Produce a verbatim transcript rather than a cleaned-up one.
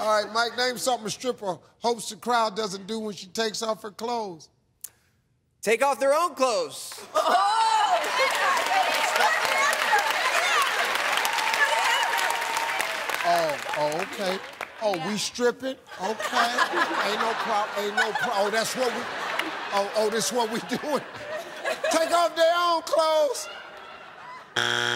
All right, Mike, name something a stripper hopes the crowd doesn't do when she takes off her clothes. Take off their own clothes. Oh, oh, okay. Oh, we stripping? Okay. Ain't no problem, ain't no problem. Oh, that's what we, oh, oh, this is what we doing. Take off their own clothes.